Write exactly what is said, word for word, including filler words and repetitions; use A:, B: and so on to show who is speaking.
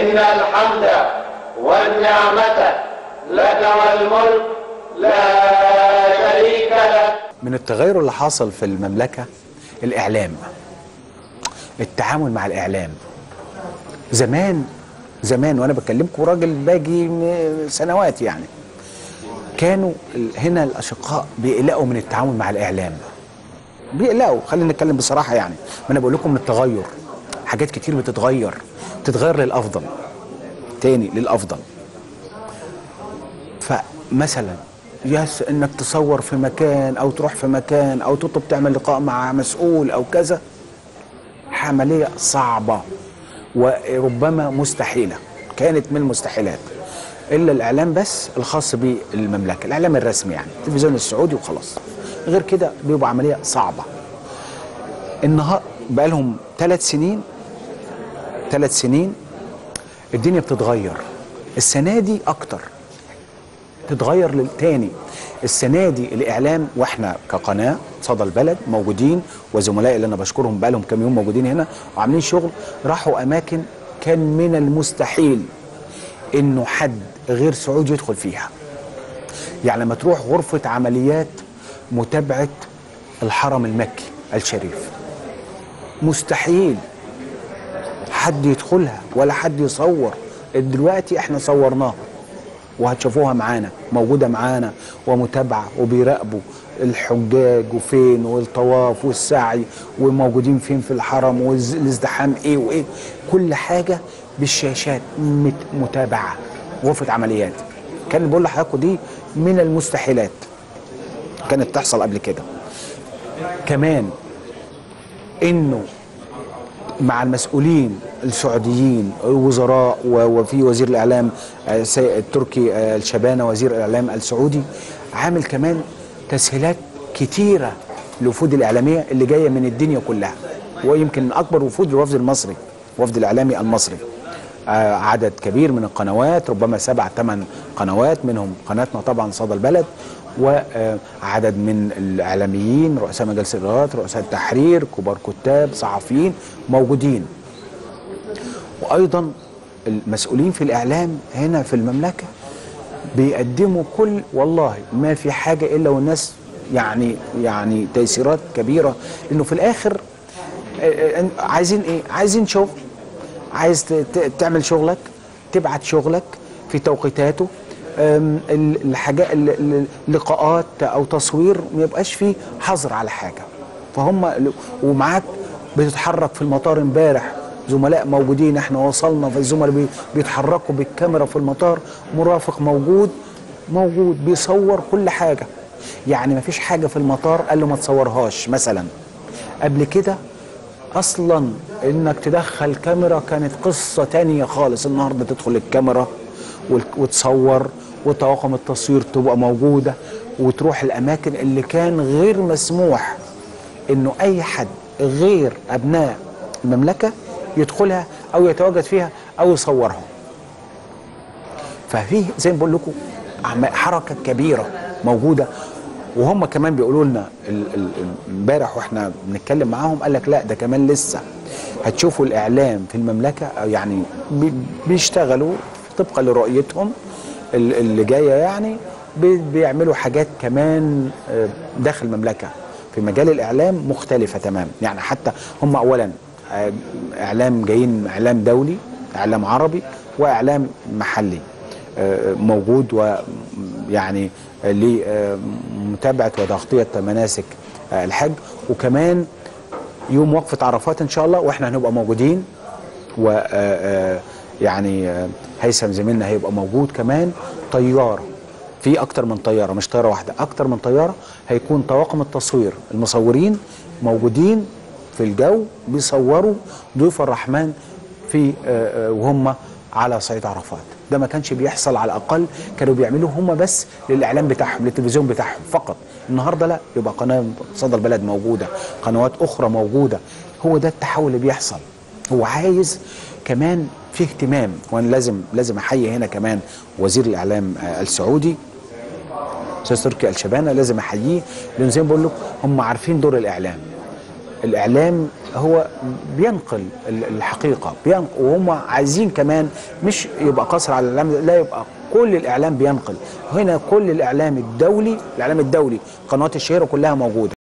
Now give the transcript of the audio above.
A: إن الحمد والنعمة لك والملك لا شريك لك.
B: من التغير اللي حصل في المملكة الإعلام، التعامل مع الإعلام. زمان زمان وأنا بكلمكم راجل باجي سنوات يعني، كانوا هنا الأشقاء بيقلقوا من التعامل مع الإعلام، بيقلقوا. خلينا نتكلم بصراحة يعني، ما أنا بقول لكم من التغير، حاجات كتير بتتغير بتتغير للأفضل، تاني للأفضل. فمثلا يس انك تصور في مكان او تروح في مكان او تطلب تعمل لقاء مع مسؤول او كذا، عملية صعبة وربما مستحيلة، كانت من المستحيلات. الا الاعلام بس الخاص بالمملكة، الاعلام الرسمي يعني التلفزيون السعودي وخلاص، غير كده بيبقى عملية صعبة. النهار بقى لهم ثلاث سنين ثلاث سنين الدنيا بتتغير. السنة دي اكتر تتغير للتاني. السنه دي الاعلام، واحنا كقناه صدى البلد موجودين، وزملائي اللي انا بشكرهم بقى لهم كام يوم موجودين هنا وعاملين شغل، راحوا اماكن كان من المستحيل انه حد غير سعودي يدخل فيها. يعني لما تروح غرفه عمليات متابعه الحرم المكي الشريف، مستحيل حد يدخلها ولا حد يصور. دلوقتي احنا صورناها وهتشوفوها معانا، موجودة معانا ومتابعة، وبيراقبوا الحجاج وفين والطواف والسعي وموجودين فين في الحرم والازدحام ايه وايه، كل حاجة بالشاشات متابعة. غرفة عمليات كان بقول لحضراتكم دي من المستحيلات كانت تحصل قبل كده. كمان انه مع المسؤولين السعوديين الوزراء، وفي وزير الاعلام التركي الشبانه وزير الاعلام السعودي، عامل كمان تسهيلات كتيره للوفود الاعلاميه اللي جايه من الدنيا كلها، ويمكن من اكبر وفود الوفد المصري، الوفد الاعلامي المصري. عدد كبير من القنوات، ربما سبع ثمان قنوات، منهم قناتنا طبعا صدى البلد، وعدد من الاعلاميين، رؤساء مجالس الادارات، رؤساء التحرير، كبار كتاب، صحفيين موجودين. وايضا المسؤولين في الاعلام هنا في المملكه بيقدموا كل، والله ما في حاجه الا والناس يعني يعني تيسيرات كبيره، انه في الاخر عايزين ايه؟ عايزين شغل، عايز تعمل شغلك، تبعت شغلك في توقيتاته، الحاجات اللقاءات او تصوير ما يبقاش فيه حظر على حاجه. فهم ومعاك بتتحرك في المطار. امبارح زملاء موجودين، احنا وصلنا في الزملاء بيتحركوا بالكاميرا في المطار، مرافق موجود موجود بيصور كل حاجه. يعني ما فيش حاجه في المطار قال له ما تصورهاش. مثلا قبل كده اصلا انك تدخل كاميرا كانت قصه تانية خالص، النهارده تدخل الكاميرا وتصور، وطواقم التصوير تبقى موجوده، وتروح الاماكن اللي كان غير مسموح انه اي حد غير ابناء المملكه يدخلها او يتواجد فيها او يصورها. ففي زي ما بقول لكم حركه كبيره موجوده. وهم كمان بيقولوا لنا امبارح واحنا بنتكلم معاهم، قال لك لا ده كمان لسه هتشوفوا الاعلام في المملكه يعني بيشتغلوا طبقا لرؤيتهم اللي جايه، يعني بيعملوا حاجات كمان داخل المملكه في مجال الاعلام مختلفه تمام. يعني حتى هم اولا اعلام جايين، اعلام دولي، اعلام عربي، واعلام محلي موجود، ويعني لمتابعه وتغطيه مناسك الحج. وكمان يوم وقفه عرفات ان شاء الله واحنا هنبقى موجودين، و يعني هيثم زميلنا هيبقى موجود كمان. طياره، في اكتر من طياره، مش طياره واحده، اكتر من طياره. هيكون طواقم التصوير، المصورين موجودين في الجو بيصوروا ضيوف الرحمن في وهم على صعيد عرفات. ده ما كانش بيحصل، على الاقل كانوا بيعملوه هم بس للاعلام بتاعهم، للتلفزيون بتاعهم فقط. النهارده لا، يبقى قناه صدى البلد موجوده، قنوات اخرى موجوده. هو ده التحول اللي بيحصل. هو عايز كمان في اهتمام، وانا لازم لازم احيي هنا كمان وزير الاعلام السعودي استاذ تركي الشبانه، لازم احييه، لان زي ما بقول لكم هم عارفين دور الاعلام. الاعلام هو بينقل الحقيقه، بينقل، وهم عايزين كمان مش يبقى قصر على الاعلام، لا يبقى كل الاعلام بينقل. هنا كل الاعلام الدولي، الاعلام الدولي، قنوات الشهيره كلها موجوده.